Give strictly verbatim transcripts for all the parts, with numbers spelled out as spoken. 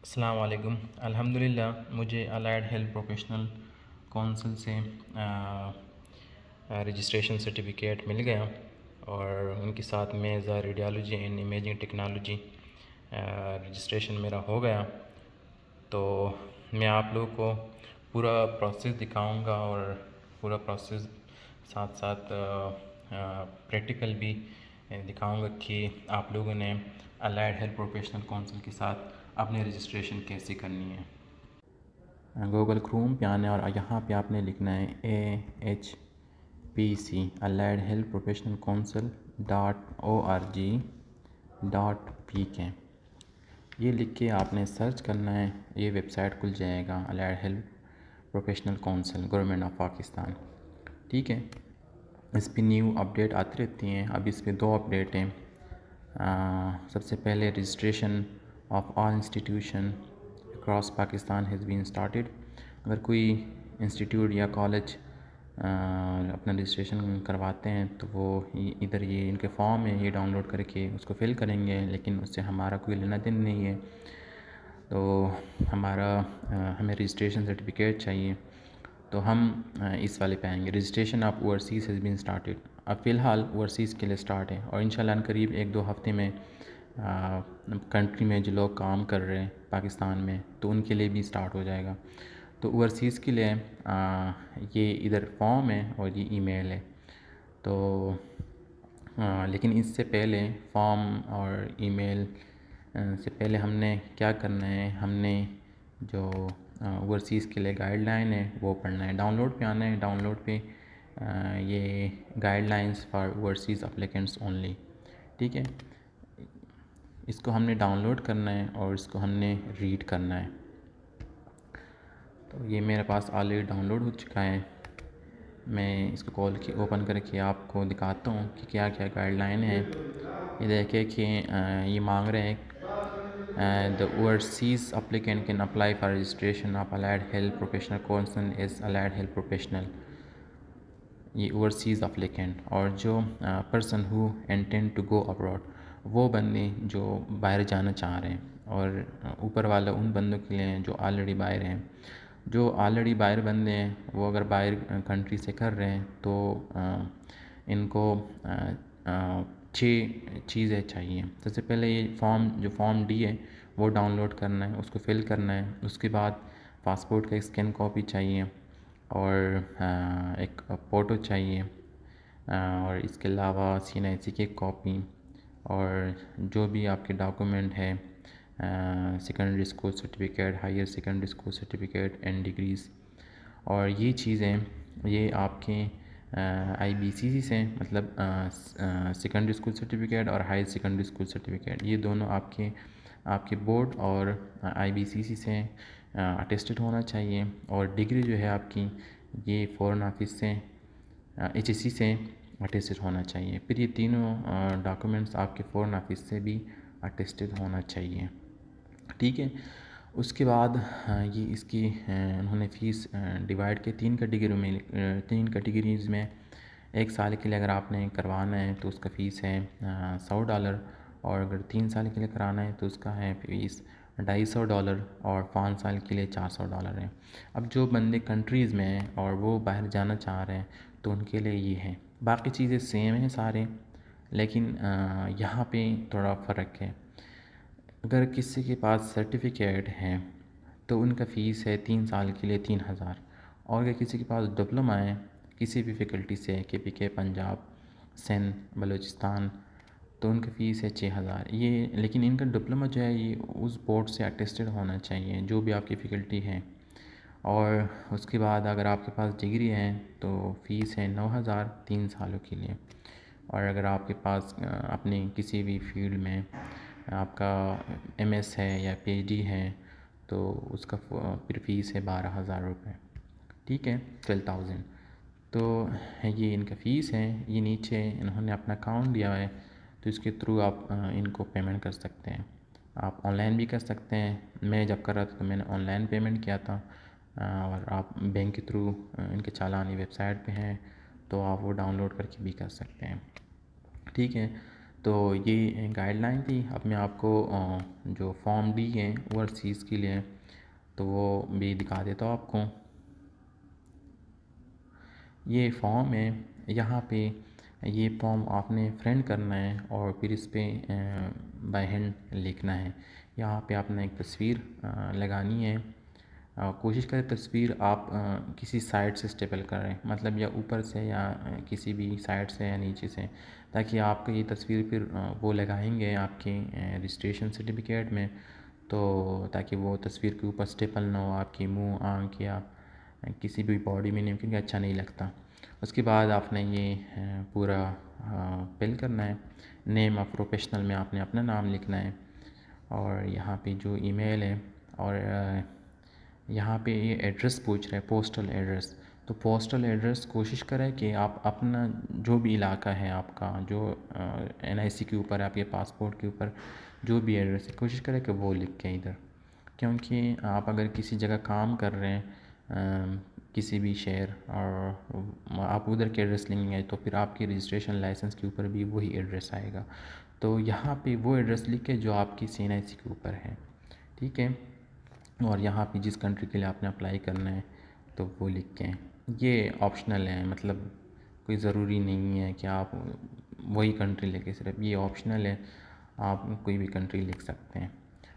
अस्सलाम वालेकुम। अल्हम्दुलिल्लाह मुझे अलाइड हेल्थ प्रोफेशनल काउंसिल से रजिस्ट्रेशन सर्टिफिकेट मिल गया और उनके साथ में as radiology and imaging technology registration मेरा हो गया। तो मैं आप लोगों को पूरा प्रोसेस दिखाऊंगा और पूरा प्रोसेस साथ साथ प्रैक्टिकल भी दिखाऊंगा कि आप लोगों ने अलाइड हेल्थ प्रोफेशनल काउंसिल के साथ अपनी रजिस्ट्रेशन कैसे करनी है। गूगल क्रोम पे आना है और यहाँ पे आपने लिखना है A H P C allied health professional council dot O R G dot P K ये लिख के आपने सर्च करना है। ये वेबसाइट खुल जाएगा allied health professional council government of Pakistan. ठीक है, इस पर न्यू अपडेट आती रहती हैं। अब इस पर दो अपडेट हैं। सबसे पहले registration of all institution across Pakistan has been started. अगर कोई इंस्टीट्यूट या कॉलेज अपना रजिस्ट्रेशन करवाते हैं तो वो इधर ये इनके फॉर्म है, ये डाउनलोड करके उसको फिल करेंगे, लेकिन उससे हमारा कोई लेना देना नहीं है। तो हमारा हमें रजिस्ट्रेशन सर्टिफिकेट चाहिए, तो हम इस वाले पे आएंगे। Registration of overseas has been started. अब फ़िलहाल ओवरसीज़ के लिए स्टार्ट है और इंशाल्लाह करीब एक दो हफ्ते में कंट्री में जो लोग काम कर रहे हैं पाकिस्तान में तो उनके लिए भी स्टार्ट हो जाएगा। तो ओवरसीज़ के लिए आ, ये इधर फॉर्म है और ये ईमेल है। तो आ, लेकिन इससे पहले फॉर्म और ईमेल से पहले हमने क्या करना है, हमने जो ओवरसीज़ के लिए गाइडलाइन है वो पढ़ना है। डाउनलोड पे आना है। डाउनलोड पे आ, ये guidelines for overseas applicants only. ठीक है, इसको हमने डाउनलोड करना है और इसको हमने रीड करना है। तो ये मेरे पास ऑलरेडी डाउनलोड हो चुका है। मैं इसको कॉल की ओपन करके आपको दिखाता हूँ कि क्या क्या गाइडलाइन है। ये देखिए कि ये मांग रहे हैं the overseas applicant can apply for registration of allied health professional council as allied health professional. ये ओवरसीज़ एप्लीकेंट और जो person who intend to go abroad, वो बंदे जो बाहर जाना चाह रहे हैं। और ऊपर वाला उन बंदों के लिए जो ऑलरेडी बाहर हैं। जो ऑलरेडी बाहर बंदे हैं वो अगर बाहर कंट्री से कर रहे हैं तो आ, इनको छः चीज़ें चाहिए। सबसे पहले ये फॉर्म जो फॉर्म डी है वो डाउनलोड करना है, उसको फिल करना है। उसके बाद पासपोर्ट का एक स्कैन कॉपी चाहिए और एक फ़ोटो चाहिए और इसके अलावा सी एन आई सी की एक कॉपी और जो भी आपके डॉक्यूमेंट है, secondary school certificate, higher secondary school certificate and degrees. और ये चीज़ें ये आपके आई बी सी सी से, मतलब सेकेंडरी स्कूल सर्टिफिकेट और हायर सेकेंडरी स्कूल सर्टिफिकेट, ये दोनों आपके आपके बोर्ड और आई बी सी सी से अटेस्टेड होना चाहिए। और डिग्री जो है आपकी ये फ़ॉरेन ऑफिस से, एच एस सी से अटेस्टेड होना चाहिए। फिर ये तीनों डॉक्यूमेंट्स आपके फ़ॉरेन ऑफिस से भी अटेस्टेड होना चाहिए। ठीक है, उसके बाद ये इसकी उन्होंने फ़ीस डिवाइड के तीन कैटेगरी में तीन कैटेगरीज़ में। एक साल के लिए अगर आपने करवाना है तो उसका फ़ीस है सौ डॉलर और अगर तीन साल के लिए कराना है तो उसका है फ़ीस ढाई सौ डॉलर और पाँच साल के लिए चार सौ डॉलर है। अब जो बंदे कंट्रीज़ में हैं और वो बाहर जाना चाह रहे हैं तो उनके लिए ये है। बाकी चीज़ें सेम हैं सारे, लेकिन यहाँ पे थोड़ा फ़र्क है। अगर किसी के पास सर्टिफिकेट है तो उनका फ़ीस है तीन साल के लिए तीन हज़ार। और अगर किसी के पास डिप्लोमा है किसी भी फैकल्टी से, के पी के, पंजाब, सिंध, बलूचिस्तान, तो उनका फ़ीस है छः हज़ार। ये लेकिन इनका डिप्लोमा जो है ये उस बोर्ड से अटेस्टेड होना चाहिए जो भी आपकी फ़ैकल्टी है। और उसके बाद अगर आपके पास डिग्री है तो फ़ीस है नौ हज़ार तीन सालों के लिए। और अगर आपके पास अपनी किसी भी फील्ड में आपका एम एस है या पी एच डी है तो उसका फिर फ़ीस है बारह हज़ार रुपये। ठीक है, ट्वेल्व थाउजेंड। तो ये इनका फ़ीस है। ये नीचे इन्होंने अपना अकाउंट दिया है तो इसके थ्रू आप इनको पेमेंट कर सकते हैं। आप ऑनलाइन भी कर सकते हैं। मैं जब कर रहा था तो मैंने ऑनलाइन पेमेंट किया था और आप बैंक के थ्रू इनके चालानी वेबसाइट पे हैं तो आप वो डाउनलोड करके भी कर सकते हैं। ठीक है, तो ये गाइडलाइन थी। अब मैं आपको जो फॉर्म डी है ओवरसीज़ के लिए, तो वो भी दिखा देता हूँ आपको। ये फॉर्म है, यहाँ पे ये फॉर्म आपने फ्रेंड करना है और फिर इस पर बाय हैंड लिखना है। यहाँ पे आपने एक तस्वीर लगानी है। कोशिश करें तस्वीर आप किसी साइड से स्टेपल करें, मतलब या ऊपर से या किसी भी साइड से या नीचे से, ताकि आपको ये तस्वीर फिर वो लगाएंगे आपके रजिस्ट्रेशन सर्टिफिकेट में, तो ताकि वो तस्वीर के ऊपर स्टेपल ना हो आपकी मुंह, आँख या किसी भी बॉडी में, नहीं, क्योंकि अच्छा नहीं लगता। उसके बाद आपने ये पूरा फिल करना है। नेम ऑफ प्रोफेशनल में आपने अपना नाम लिखना है और यहाँ पे जो ईमेल है, और यहाँ पे ये एड्रेस पूछ रहा है, पोस्टल एड्रेस। तो पोस्टल एड्रेस कोशिश करें कि आप अपना जो भी इलाका है आपका, जो एन आई सी के ऊपर है, आपके पासपोर्ट के ऊपर जो भी एड्रेस है, कोशिश करें कि वो लिख के इधर, क्योंकि आप अगर किसी जगह काम कर रहे हैं आ, किसी भी शहर और आप उधर के एड्रेस लेंगे तो फिर आपकी रजिस्ट्रेशन लाइसेंस के ऊपर भी वही एड्रेस आएगा। तो यहाँ पे वो एड्रेस लिख के जो आपकी सी एन आई सी के ऊपर है, ठीक है। और यहाँ पे जिस कंट्री के लिए आपने अप्लाई करना है तो वो लिख के, ये ऑप्शनल है, मतलब कोई ज़रूरी नहीं है कि आप वही कंट्री लेके, सिर्फ ये ऑप्शनल है, आप कोई भी कंट्री लिख सकते हैं।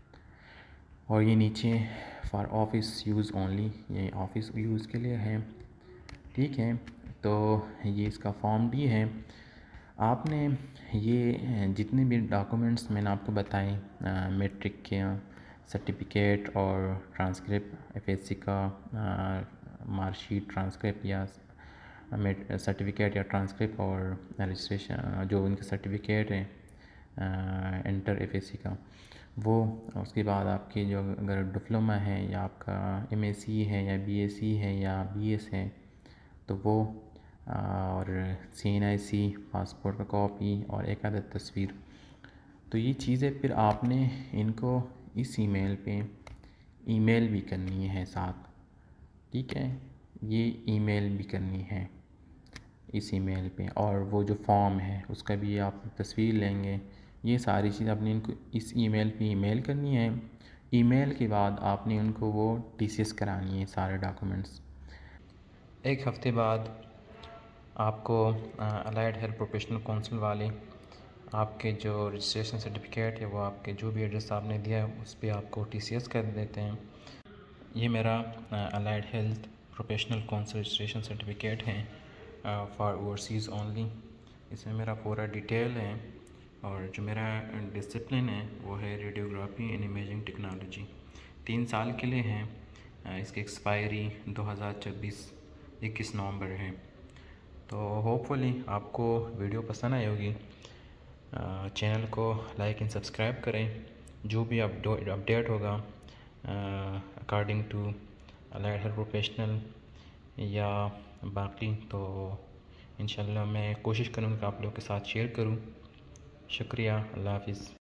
और ये नीचे फॉर ऑफिस यूज़ ओनली, ये ऑफिस यूज़ के लिए है, ठीक है। तो ये इसका फॉर्म डी है। आपने ये जितने भी डॉक्यूमेंट्स मैंने आपको बताए, मैट्रिक के सर्टिफिकेट और ट्रांसक्रिप्ट, एफ एस सी का मार्कशीट, ट्रांसक्रिप्ट या सर्टिफिकेट या ट्रांसक्रिप्ट, और रजिस्ट्रेशन जो उनका सर्टिफिकेट है इंटर एफ एस सी का वो, उसके बाद आपकी जो अगर डिप्लोमा है या आपका एम एस सी है या बी एस सी है या बी एस है तो वो, और C N I C, passport का कॉपी और एक आधा तस्वीर। तो ये चीज़ें फिर आपने इनको इस ईमेल पे ईमेल भी करनी है साथ, ठीक है। ये ईमेल भी करनी है इस ईमेल पे, और वो जो फॉर्म है उसका भी आप तस्वीर लेंगे। ये सारी चीज़ आपने इनको इस ईमेल पे ईमेल करनी है। ईमेल के बाद आपने उनको वो टी सी एस करानी है सारे डॉक्यूमेंट्स। एक हफ़्ते बाद आपको अलाइड हेल्थ प्रोफेशनल काउंसिल वाले आपके जो रजिस्ट्रेशन सर्टिफिकेट है वो आपके जो भी एड्रेस आपने दिया है उस पर आपको टी सी एस कर देते हैं। ये मेरा allied health professional council registration certificate है फॉर ओवरसीज़ ओनली। इसमें मेरा पूरा डिटेल है, और जो मेरा डिसिप्लिन है वो है रेडियोग्राफी एंड इमेजिंग टेक्नोलॉजी। तीन साल के लिए है, इसकी एक्सपायरी दो हज़ार छब्बीस इक्कीस नवंबर है। तो होपफुली आपको वीडियो पसंद आई होगी। चैनल को लाइक एंड सब्सक्राइब करें। जो भी अपडेट होगा according to allied health professional या बाकी, तो इंशाल्लाह मैं कोशिश करूँगा कि आप लोगों के साथ शेयर करूँ। शुक्रिया, अल्लाह हाफिज़।